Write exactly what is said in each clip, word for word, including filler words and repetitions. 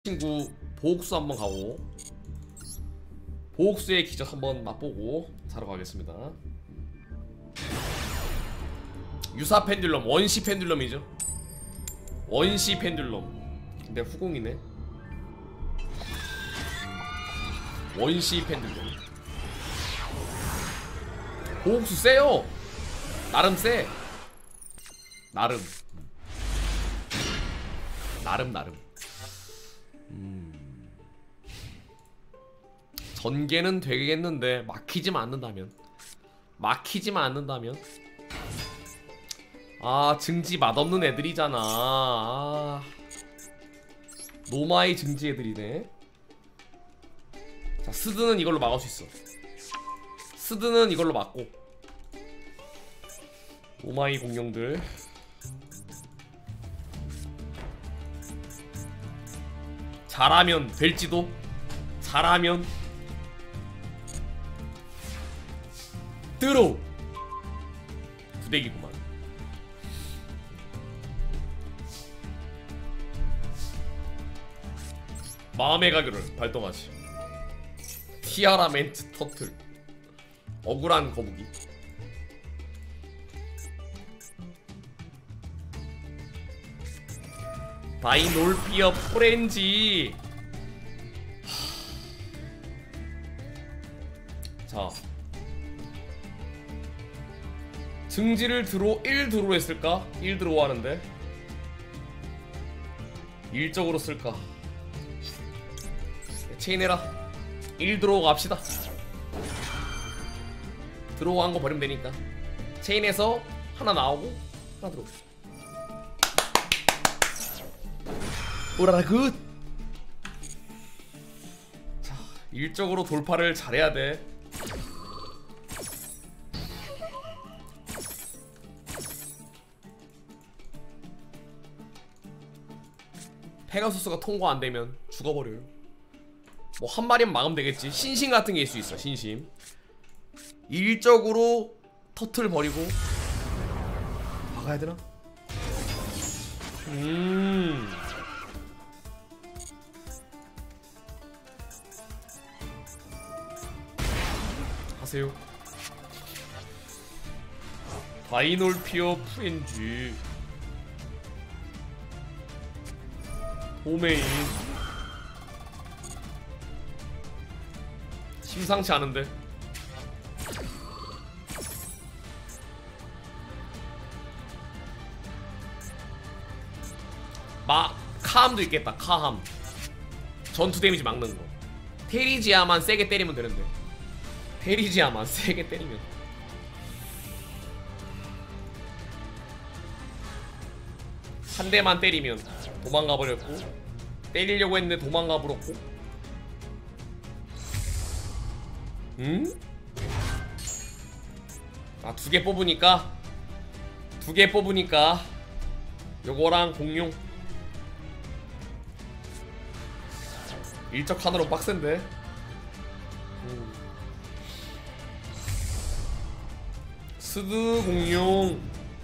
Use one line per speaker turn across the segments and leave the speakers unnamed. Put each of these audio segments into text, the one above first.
친구 보옥수 한번 가고 보옥수의 기적 한번 맛보고 자러 가겠습니다. 유사 펜듈럼, 원시 펜듈럼이죠. 원시 펜듈럼. 근데 후공이네. 원시 펜듈럼. 보옥수 세요. 나름 세. 나름 나름 나름 음... 전개는 되겠는데 막히지만 않는다면 막히지만 않는다면 아 증지 맛없는 애들이잖아. 아... 노마이 증지 애들이네. 자 스드는 이걸로 막을 수 있어. 스드는 이걸로 막고 노마이 공룡들 잘하면 될지도. 잘하면 들어 부대기구만. 마음의 가교를 발동하지. 티아라 멘트 터틀. 억울한 거북이. 다이놀피어 프렌지. 자 증지를 드로 일 드로 했을까? 일 드로 하는데 일적으로 쓸까? 체인해라. 일 드로 갑시다. 드로우 한 거 버리면 되니까 체인에서 하나 나오고 하나 들어오고. 오라라 굿. 자 일적으로 돌파를 잘해야 돼. 페가수스가 통과 안되면 죽어버려요. 뭐 한 마리만 막으면 되겠지. 신심 같은 게 있을 수 있어. 신심. 일적으로 터틀 버리고 막아야 되나? 음. 하세요. 다이놀피어 프렌지 도메인 심상치 않은데. 마 카함도 있겠다. 카함 전투 데미지 막는 거. 테리지아만 세게 때리면 되는데. 테리지아만 세게 때리면 한 대만 때리면 도망가 버렸고 때리려고 했는데 도망가 버렸고. 응? 아 두 개 뽑으니까 두 개 뽑으니까 요거랑 공룡 일적 하나로 빡센데. 음. 스드 공룡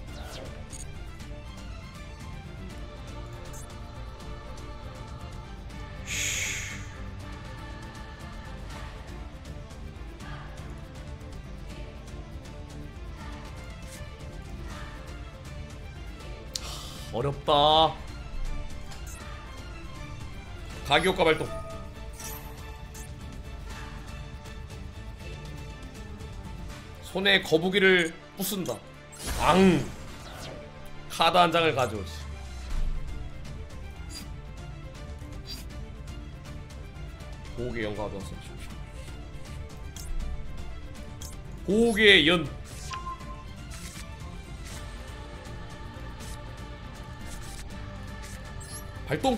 어렵다. 가기효과 발동. 손에 거북이를 부순다. 앙. 카드 한 장을 가져오지. 보호의 연 가져왔어. 보호의 연. 발동.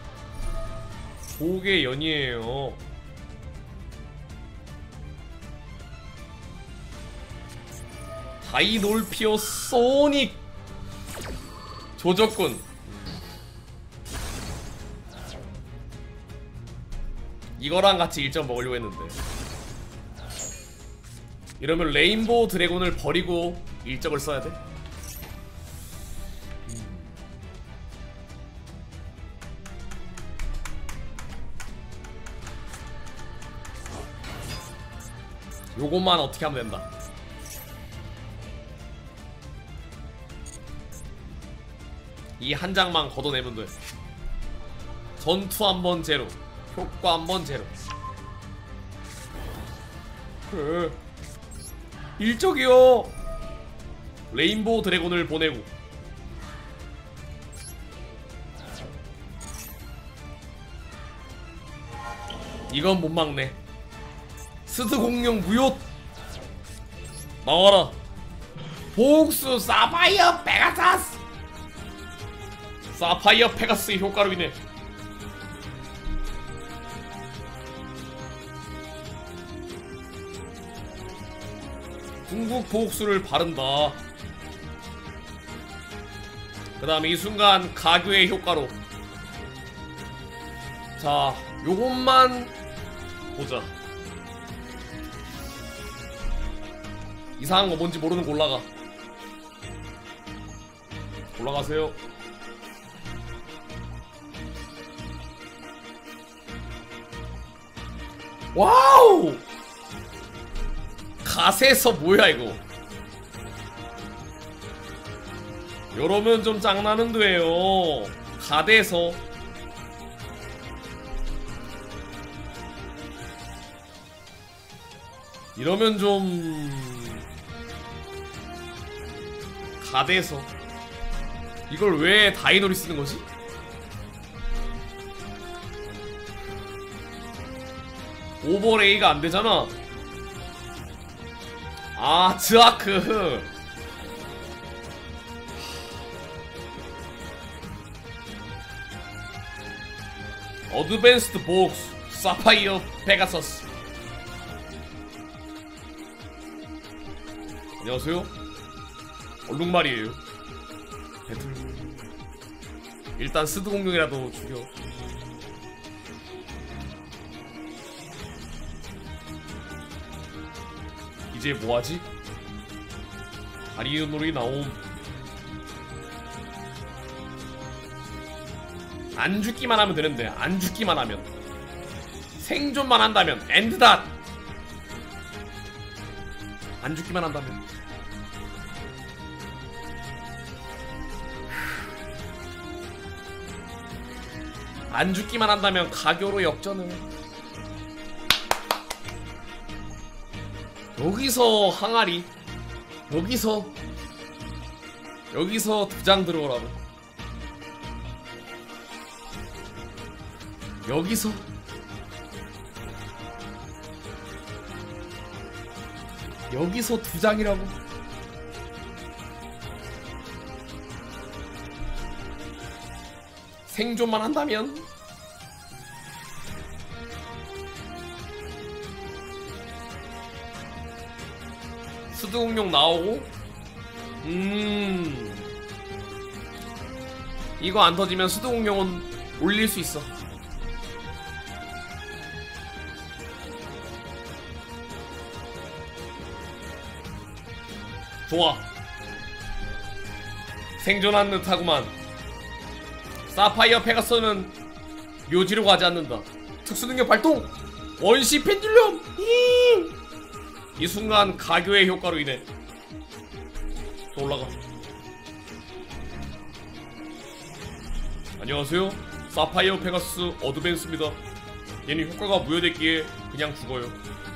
보호의 연이에요. 다이놀피어 소닉 조졌군. 이거랑 같이 일 점 먹으려고 했는데 이러면 레인보우 드래곤을 버리고 일적을 써야 돼. 요것만 어떻게 하면 된다. 이 한 장만 걷어내면 돼. 전투 한 번 제로, 효과 한 번 제로. 그래. 일적이요. 레인보우 드래곤을 보내고. 이건 못 막네. 스드 공룡 무효. 나와라. 복수 사파이어 페가사스. 사파이어 페가스의 효과로 인해 궁극 복수를 바른다. 그 다음에 이 순간 가교의 효과로. 자, 요것만 보자. 이상한 거 뭔지 모르는 거 올라가. 올라가세요. 와우! 가세서 뭐야 이거. 이러면 좀 짱나는데요. 가대서. 이러면 좀 가대서. 이걸 왜 다이노리 쓰는 거지? 오버레이가 안 되잖아. 아, 즈아크. 어드밴스드 복스 사파이어 페가서스. 안녕하세요. 얼룩말이에요. 배틀. 일단 스드 공룡이라도 죽여. 이제 뭐하지? 아리오놀이 나옴. 안 죽기만 하면 되는데. 안 죽기만 하면. 생존만 한다면. 엔드닷. 안 죽기만 한다면. 안 죽기만 한다면 가교로 역전을. 여기서 항아리. 여기서 여기서 두 장 들어오라고. 여기서 여기서 두 장이라고. 생존만 한다면. 스드 공룡 나오고. 음 이거 안 터지면 스드 공룡은 올릴 수 있어. 좋아. 생존한 듯하구만. 사파이어 페가서는 묘지로 가지 않는다. 특수능력 발동. 원시 펜듈럼. 이 순간 가교의 효과로 인해 또 올라가. 안녕하세요. 사파이어 페가스 어드밴스입니다. 얘는 효과가 무효됐기에 그냥 죽어요.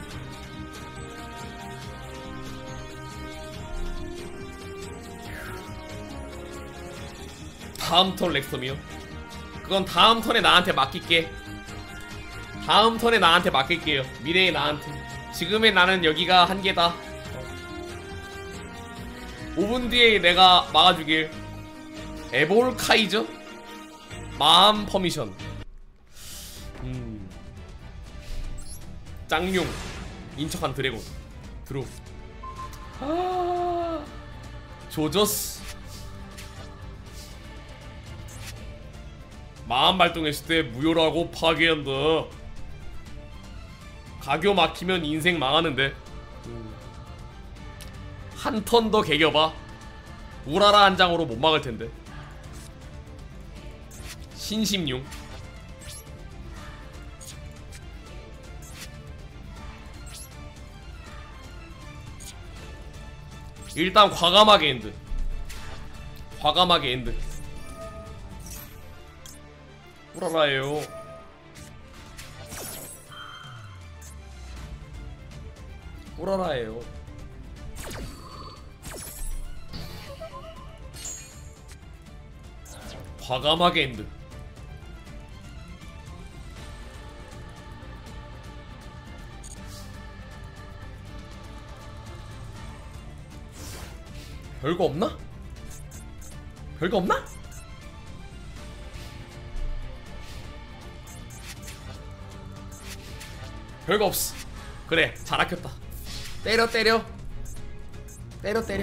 다음 턴 렉스텀이요? 그건 다음 턴에 나한테 맡길게. 다음 턴에 나한테 맡길게요. 미래의 나한테. 지금의 나는 여기가 한계다. 오 분 뒤에 내가 막아주길. 에볼 카이저? 마음 퍼미션. 음. 짱용. 인척한 드래곤. 드로. 아. 조저스. 마음 발동했을 때 무효라고 파괴한다. 가교 막히면 인생 망하는데. 음. 한 턴 더 개겨봐. 우라라 한 장으로 못 막을 텐데. 신심용. 일단 과감하게 엔드. 과감하게 엔드. 꾸라라예요. 꾸라라예요. 과감하게 엔드. 별거 없나? 별거 없나? 별거 없어. 그래, 잘 아꼈다. 때려 때려 때려 때려.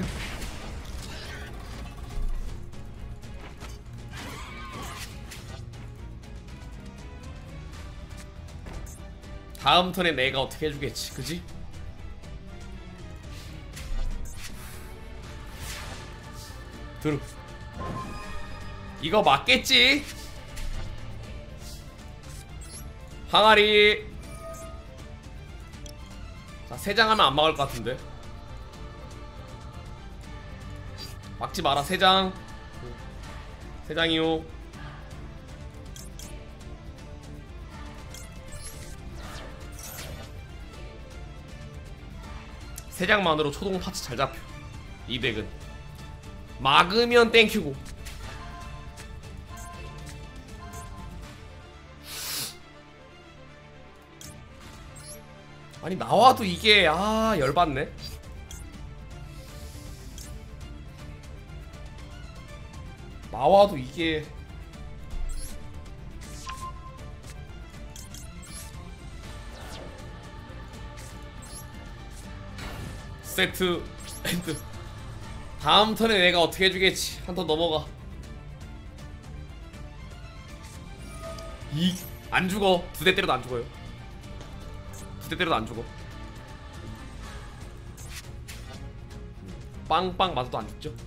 다음 턴에 내가 어떻게 해주겠지, 그지? 들어. 이거 맞겠지? 항아리. 자, 세 장 하면 안 막을 것 같은데. 막지 마라. 세 장. 세 장이요. 세 장만으로 초동 파츠 잘 잡혀. 이 덱은 막으면 땡큐고. 아니 나와도 이게 아 열받네. 나와도 이게 세트 엔드. 다음 턴에 내가 어떻게 해주겠지. 한 턴 넘어가. 이 안 죽어. 두 대 때려도 안 죽어요. 두 대 때려도 안 죽어. 빵빵 맞아도 안 죽죠.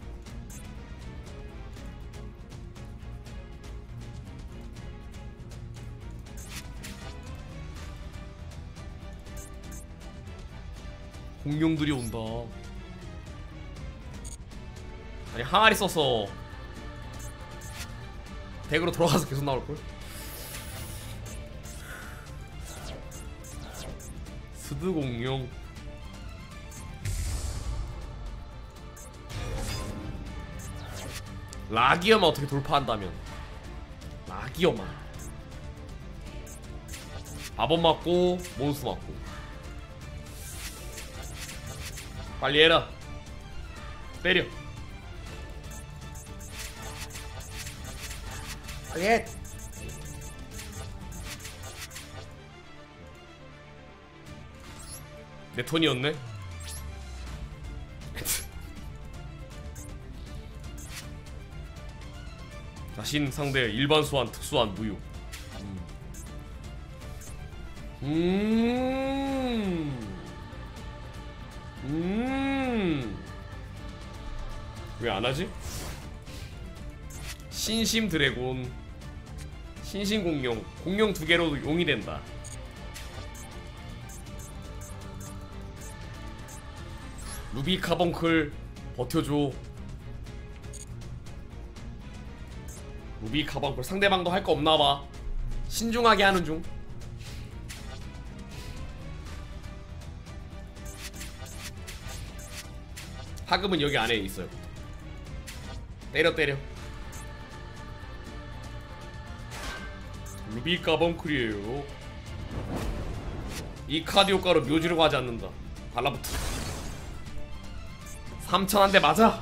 공룡들이 온다. 아니 항아리 써서 덱으로 돌아가서 계속 나올걸? 스드 공룡. 라기어만 어떻게 돌파한다면. 라기어만 마법 맞고 몬스 맞고. 빨리 해라. 때려. 빨리 해. 내 턴이었네. 자신 상대 일반 소환 특수한 무효. 음. 음. 음. 왜 안 하지? 신심 드래곤. 신심 공룡. 공룡 두 개로 용이 된다. 루비 카본클 버텨줘. 루비 카본클 상대방도 할 거 없나봐. 신중하게 하는 중. 하급은 여기 안에 있어요. 때려 때려. 루비 카본클이에요. 이 카드 효과로 묘지를 하지 않는다. 달라붙어. 삼천 한 대 맞아.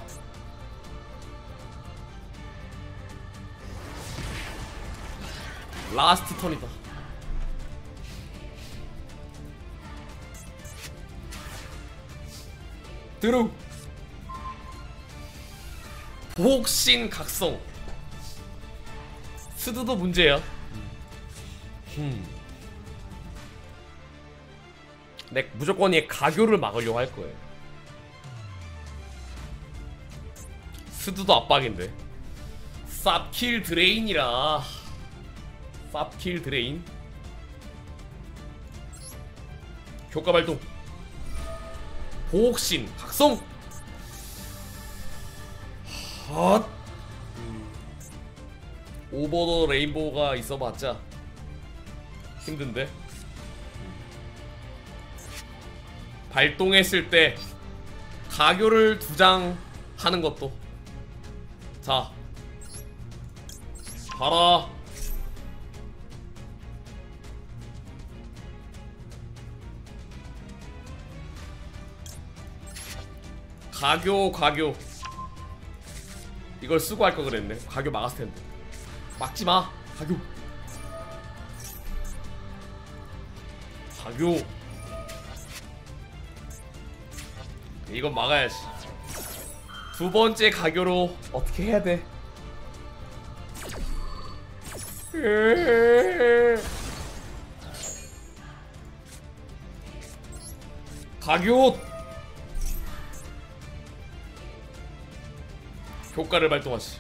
라스트 턴이다. 드루. 복신 각성. 스드도 문제야. 음. 내 무조건 얘 가교를 막으려고 할 거예요. 스드도 압박인데. 쌉킬 드레인이라. 쌉킬 드레인. 효과 발동. 보옥신 각성. 헛! 음. 오버 더 레인보우가 있어봤자 힘든데. 발동했을 때 가교를 두 장 하는 것도. 자, 봐라. 가교 가교 이걸 쓰고 할 거 그랬네. 가교 막았을 텐데. 막지 마. 가교. 가교. 이건 막아야지. 두 번째 가교로 어떻게 해야 돼? 가교. 효과를 발동하시.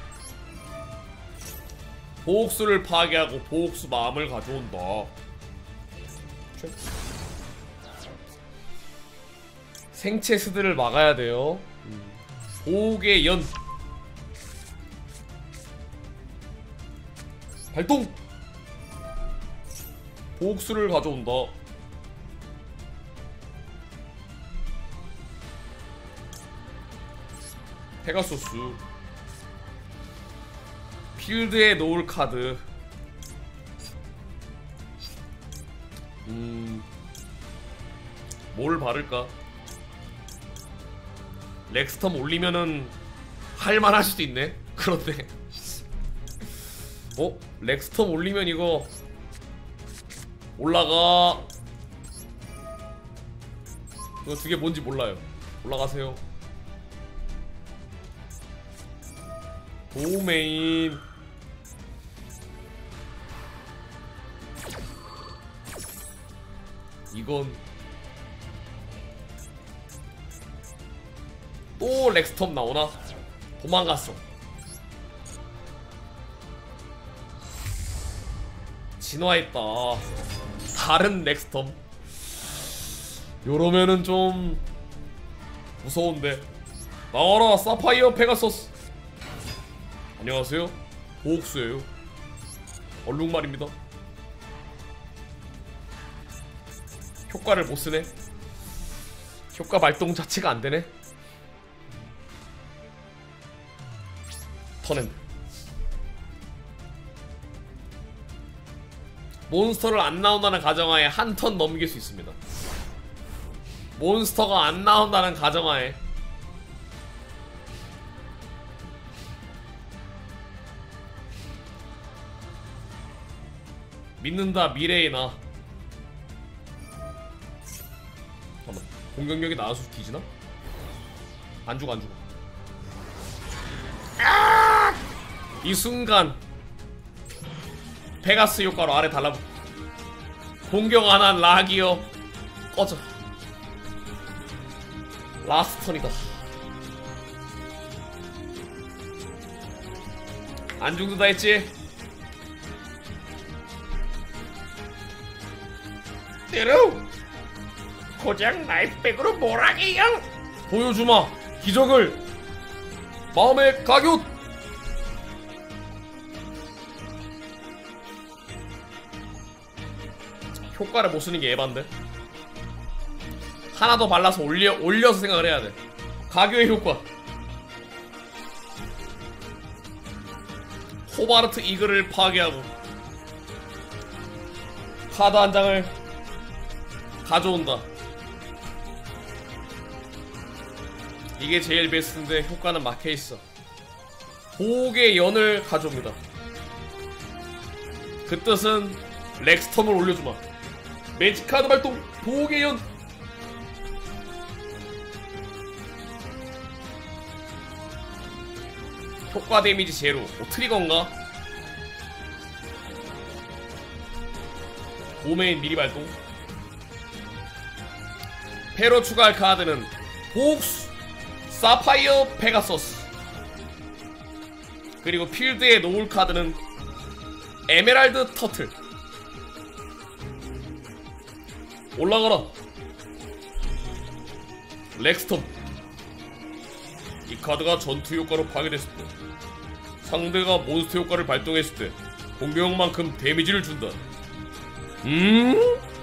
보옥수를 파괴하고 보옥수 마음을 가져온다. 생체 스드를 막아야 돼요. 음. 보옥의 연 발동. 보옥수를 가져온다. 페가소스. 필드에 놓을 카드. 음... 뭘 바를까? 렉스텀 올리면은 할만할 수도 있네. 그런데 어? 렉스텀 올리면 이거 올라가. 이거 두 개 뭔지 몰라요. 올라가세요. 도메인. 이건 또 렉스텀 나오나? 도망갔어. 진화했다. 다른 렉스텀. 요러면은 좀 무서운데. 나와라 사파이어 페가서스. 안녕하세요. 보옥수예요. 얼룩말입니다. 효과를 못쓰네. 효과 발동 자체가 안되네. 턴엔드. 몬스터를 안 나온다는 가정하에 한 턴 넘길 수 있습니다. 몬스터가 안 나온다는 가정하에 믿는다 미래의 나. 잠깐만, 공격력이 나와서 뒤지나? 안 죽어 안 죽어. 아! 이 순간 페가스 효과로 아래 달라붙. 공격 안 한 락이여 꺼져. 라스트 턴이다. 안 죽는다 했지? 때려! 고작 나이프백으로 뭐라게요? 보여주마 기적을. 마음의 가교. 효과를 못 쓰는 게 에반데. 하나 더 발라서 올려 올려서 생각을 해야 돼. 가교의 효과. 호바르트 이글을 파괴하고 카드 한 장을 가져온다. 이게 제일 베스트인데 효과는 막혀있어. 보옥의 연을 가져옵니다. 그 뜻은 렉스텀을 올려주마. 매직카드 발동. 보옥의 연. 효과 데미지 제로. 뭐 트리거인가? 도메인 미리 발동. 패로 추가할 카드는 보옥수, 사파이어 페가서스. 그리고 필드에 놓을 카드는 에메랄드 터틀. 올라가라 렉스톰. 이 카드가 전투 효과로 파괴됐을 때 상대가 몬스터 효과를 발동했을 때 공격만큼 데미지를 준다. 음?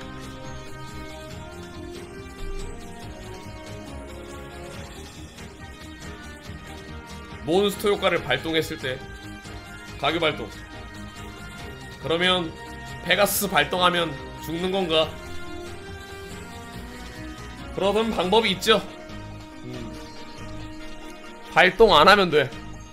몬스터 효과를 발동했을 때 가교 발동. 그러면 페가수스 발동하면 죽는 건가? 그러던 방법이 있죠. 음. 발동 안 하면 돼.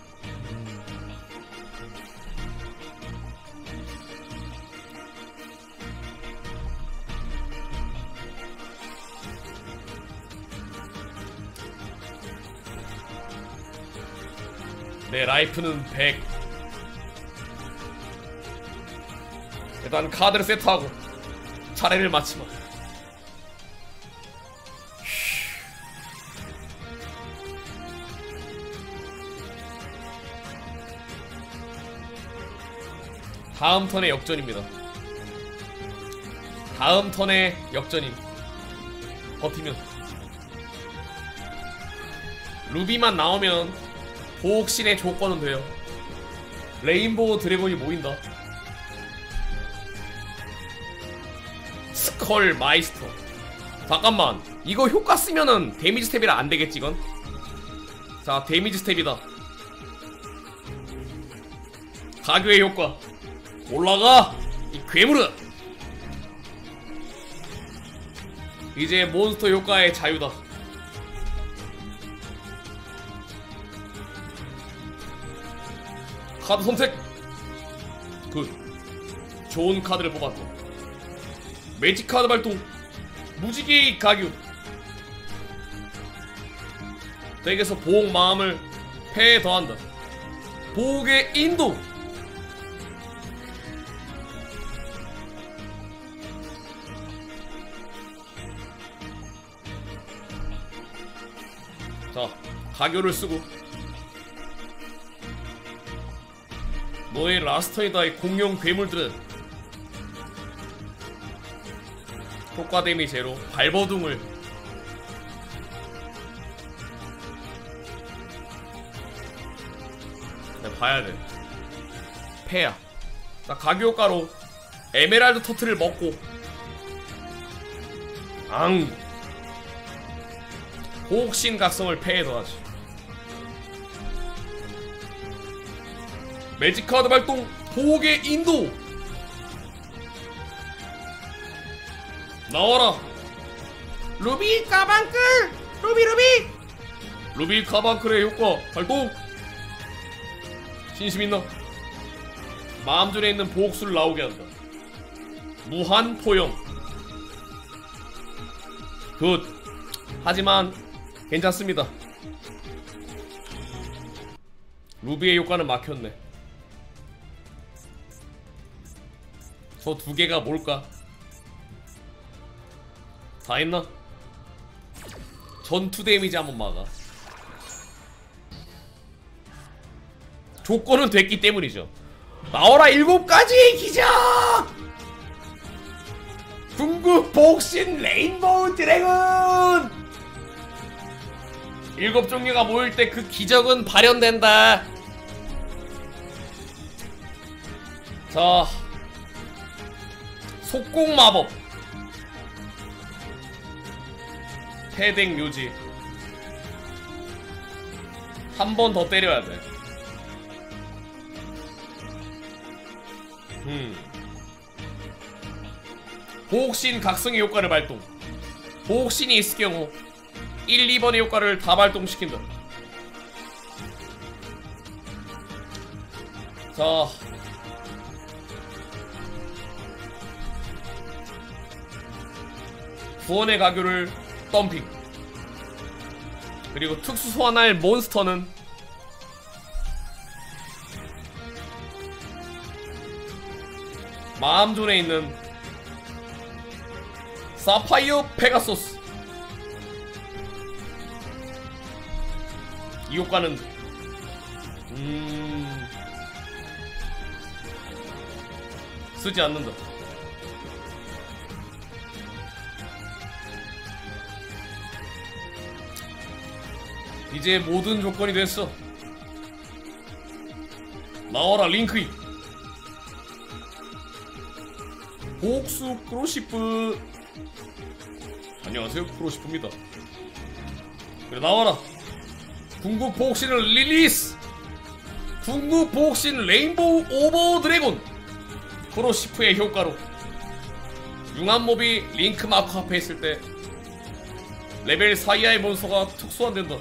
내 라이프는 백. 일단 카드를 세트하고 차례를 마치마. 다음 턴에 역전입니다. 다음 턴에 역전임. 버티면 루비만 나오면 보옥신의 조건은 돼요. 레인보우 드래곤이 모인다. 스컬 마이스터. 잠깐만, 이거 효과 쓰면은 데미지 스텝이라 안되겠지 이건? 자, 데미지 스텝이다. 가교의 효과 올라가! 이 괴물아! 이제 몬스터 효과의 자유다. 카드 선택! 굿. 좋은 카드를 뽑았다. 매직 카드 발동. 무지개 가교. 덱에서 보옥 마음을 패에 더한다. 보옥의 인도. 자, 가교를 쓰고 너의 라스터이다의 공룡 괴물들은 효과 데미 제로 발버둥을 네, 봐야돼. 패야. 자, 가교 효과로 에메랄드 터트를 먹고 앙 보옥신 각성을 패에 더하지. 매직 카드 발동. 보옥의 인도. 나와라. 루비 카방클. 루비 루비. 루비 카방클의 효과 발동. 신심 있나? 마음존에 있는 보옥수를 나오게 한다. 무한 포용. 굿. 하지만 괜찮습니다. 루비의 효과는 막혔네. 저 두 개가 뭘까? 다 했나? 전투 데미지 한번 막아. 조건은 됐기 때문이죠. 나와라 일곱 가지의 기적! 궁극 복신 레인보우 드래곤! 일곱 종류가 모일 때 그 기적은 발현된다. 자, 속공 마법. 패덱 묘지. 한 번 더 때려야 돼. 음. 보옥신 각성의 효과를 발동. 보옥신이 있을 경우 일, 이 번의 효과를 다 발동시킨다. 자, 구원의 가교를 덤핑. 그리고 특수 소환할 몬스터는 마음존에 있는 사파이어 페가소스. 이 효과는 음... 쓰지 않는다. 이제 모든 조건이 됐어. 나와라 링크이. 복수 크로시프. 안녕하세요, 크로시프입니다. 그래, 나와라. 궁극 복신을 릴리스. 궁극 복신 레인보우 오버 드래곤. 크로시프의 효과로 융합몹이 링크 마크 앞에 있을 때 레벨 사 이하의 몬스터가 특수화된다.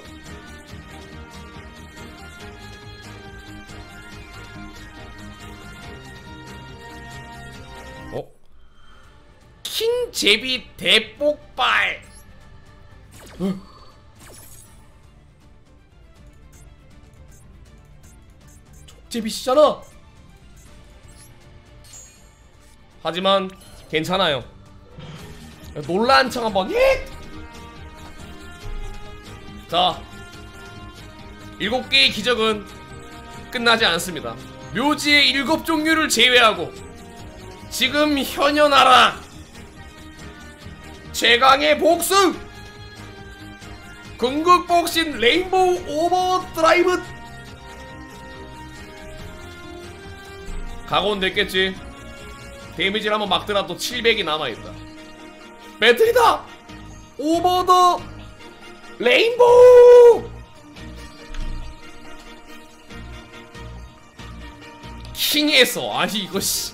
어? 킹 제비 대폭발. 어? 족제비씨잖아. 하지만 괜찮아요. 놀란 척 한번. 자, 일곱 개의 기적은 끝나지 않습니다. 묘지의 일곱 종류를 제외하고 지금 현현하라 최강의 복수 궁극 복신 레인보우 오버드라이브. 각오는 됐겠지. 데미지를 한번 막더라도 칠백이 남아있다. 배틀이다! 오버 더 레인보우! 킹에서 아니 이거 씨.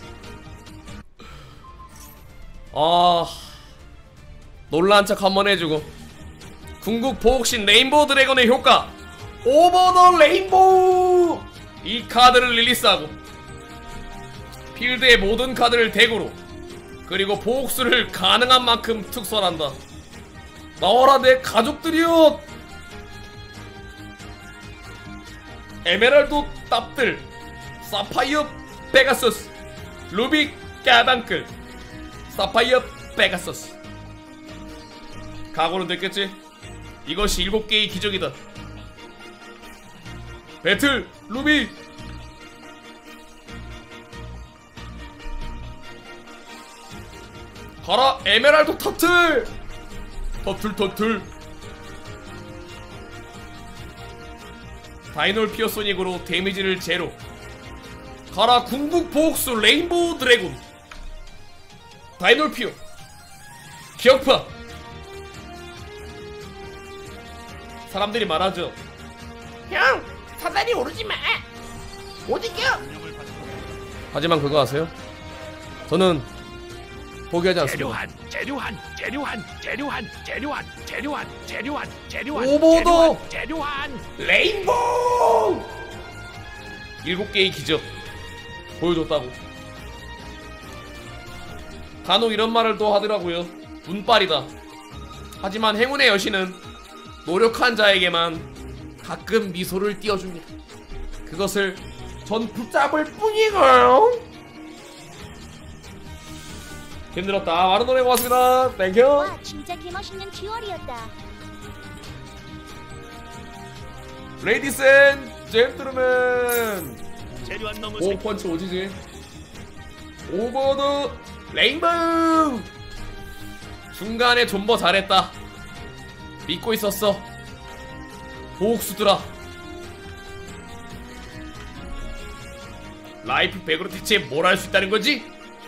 아, 놀란 척 한번 해주고 궁극 보옥신 레인보우 드래곤의 효과 오버 더 레인보우! 이 카드를 릴리스하고 필드의 모든 카드를 대구로 그리고 보옥수를 가능한 만큼 특수한다. 나와라 내 가족들이여. 에메랄드 땀들 사파이어 페가서스 루비 까방클 사파이어 페가서스. 각오는 됐겠지? 이것이 일곱 개의 기적이다. 배틀 루비. 가라 에메랄드 터틀. 터틀 터틀. 다이놀 피어소닉으로 데미지를 제로. 가라 궁극 보옥수 레인보우 드래곤. 다이놀 피어 기억파. 사람들이 말하죠.
형, 사다리 오르지마. 못 이겨.
하지만 그거 아세요? 저는 포기하지 않습니다.
재료한, 재료한, 재료한, 재료한, 재료한, 재료한, 재료한, 재료한,
오버더
재료한,
레인보우. 일곱 개의 기적 보여줬다고. 간혹 이런 말을 또 하더라고요. 운빨이다. 하지만 행운의 여신은 노력한 자에게만 가끔 미소를 띄워줍니다. 그것을 전 붙잡을 뿐이에요. 힘들었다. 많은 노래 고맙습니다. 땡큐.
와, 진짜 개멋있는 듀얼이었다.
레이디스 앤 젠틀맨.
재료한 너무
오 펀치 오지지. 오버 더 레인보우. 중간에 존버 잘했다. 믿고 있었어. 보옥수들아. 라이프 백으로 대체 뭘 할 수 있다는 거지?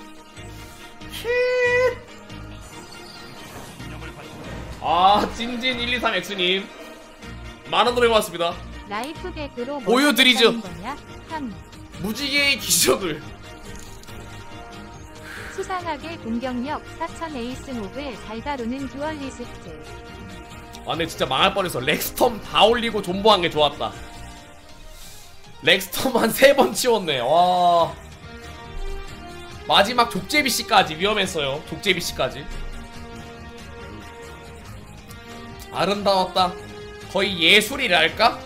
아, 찐진 일이삼 엑스님 만원 노래 고맙습니다.
라이프 백으로
보여드리죠.
거냐? 함.
무지개의 기적을.
수상하게 공격력 사천 에이스 몹을 잘 다루는 듀얼리스트.
아 근데 진짜 망할 뻔했어. 렉스텀 다 올리고 존버한 게 좋았다. 렉스텀 한 세 번 치웠네. 와, 마지막 족제비씨까지 위험했어요. 족제비씨까지 아름다웠다. 거의 예술이랄까?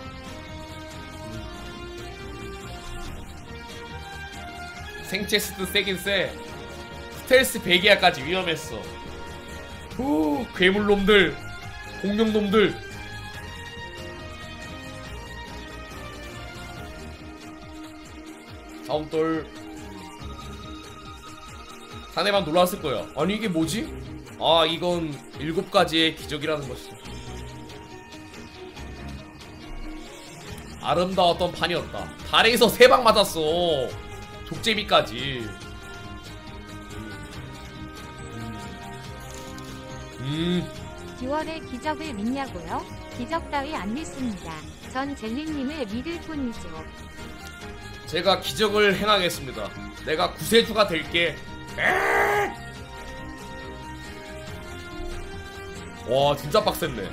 생체스도 세긴 세. 스텔스 베기아까지 위험했어. 후, 괴물놈들, 공룡놈들. 다음돌 상대방 놀랐을 거야. 아니 이게 뭐지? 아 이건 일곱 가지의 기적이라는 것이죠. 아름다웠던 판이었다. 달에서 세 방 맞았어. 족제비까지. 음.
듀얼의 기적을 믿냐고요? 기적 따위 안 믿습니다. 전 젤리님을 믿을 뿐이죠.
제가 기적을 행하겠습니다. 내가 구세주가 될게. 와 진짜 빡셌네.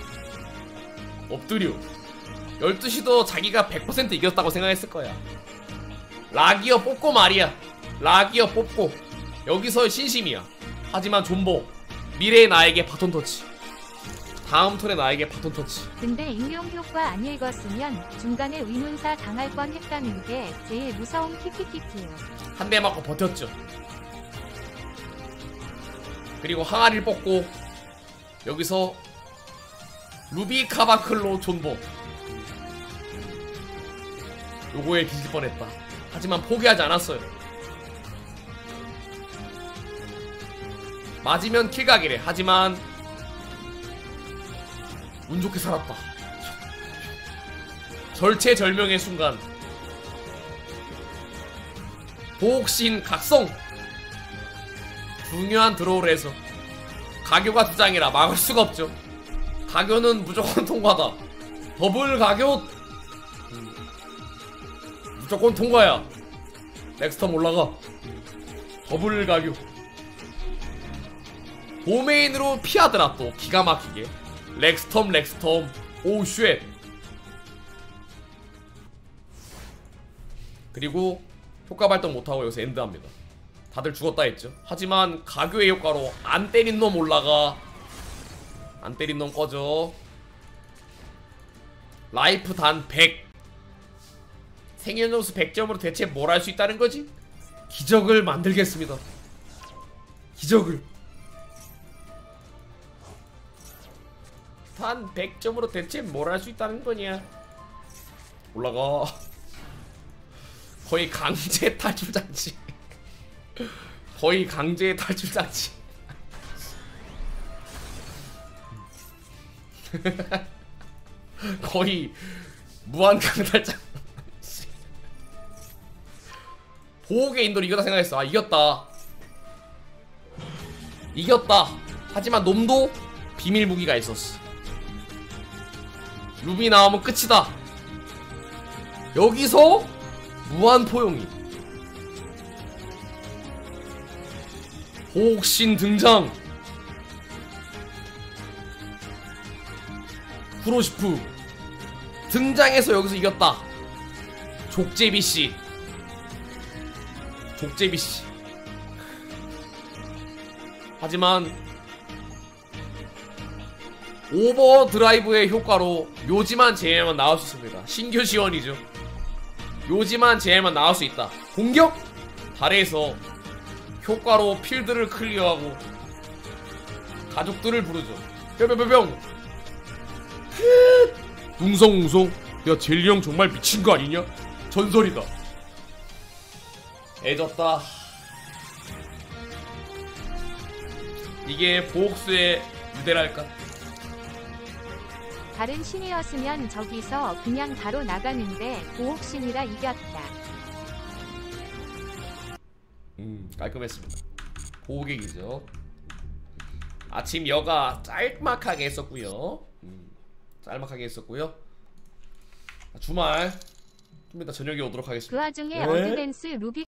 엎드려. 열두 시도 자기가 백 퍼센트 이겼다고 생각했을 거야. 라기어 뽑고 말이야. 라기어 뽑고. 여기서 신심이야. 하지만 존보 미래의 나에게 바톤 터치. 다음 턴에 나에게 바톤 터치.
근데 인용 효과 안 읽었으면 중간에 의문사 당할 뻔 했다는 게 제일 무서운 키키키키요.
한 대 맞고 버텼죠. 그리고 항아리를 뽑고 여기서 루비 카바클로 존버. 요거에 뒤질 뻔했다. 하지만 포기하지 않았어요. 맞으면 킬각이래. 하지만 운 좋게 살았다. 절체절명의 순간 보옥신 각성. 중요한 드로우를 가교가 두 장이라 막을 수가 없죠. 가교는 무조건 통과다. 더블 가교 음. 무조건 통과야. 넥스텀 올라가. 더블 가교. 도메인으로 피하더라. 또 기가 막히게 렉스텀 렉스텀. 오우 쉣. 그리고 효과 발동 못하고 여기서 엔드합니다. 다들 죽었다 했죠. 하지만 가교의 효과로 안 때린 놈 올라가. 안 때린 놈 꺼져. 라이프 단 백. 생존점수 백 점으로 대체 뭘 할 수 있다는 거지? 기적을 만들겠습니다. 기적을. 단 백 점으로 대체 뭘 할 수 있다는 거냐? 올라가. 거의 강제 탈출 장치. 거의 강제 탈출 장치. 거의 무한 강탈장. 보호의 인도를 이겼다 생각했어. 아 이겼다. 이겼다. 하지만 놈도 비밀 무기가 있었어. 루비 나오면 끝이다. 여기서 무한 포용이. 보옥신 등장. 후로시프 등장해서 여기서 이겼다. 족제비씨. 족제비씨. 하지만 오버드라이브의 효과로 요지만 제외만 나올 수 있습니다. 신규 지원이죠. 요지만 제외만 나올 수 있다. 공격! 달에서 효과로 필드를 클리어하고 가족들을 부르죠. 뿅뿅뿅뿅. 웅성웅성. 야 젤리 형 정말 미친 거 아니냐? 전설이다. 애졌다. 이게 보옥수의 유대랄까?
다른 신이었으면 저기서 그냥 바로 나가는데 보옥신이라 이겼다.
음 깔끔했습니다. 보옥의 기적. 아침 여가 짤막하게 했었고요. 음, 짤막하게 했었고요. 주말 좀 이따 저녁에 오도록 하겠습니다.
그 와중에
네?
어드밴스 루비